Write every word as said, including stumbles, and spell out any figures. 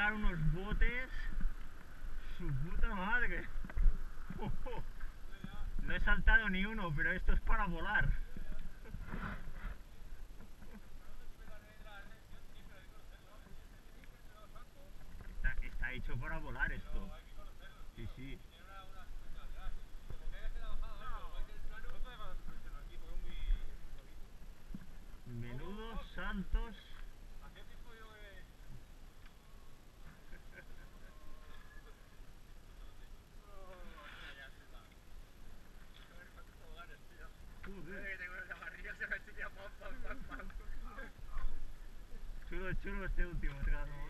pegar unos botes. Su puta madre. No he saltado ni uno, pero esto es para volar. Está, está hecho para volar esto. Sí, sí. Menudos saltos. Chulo, chulo este último,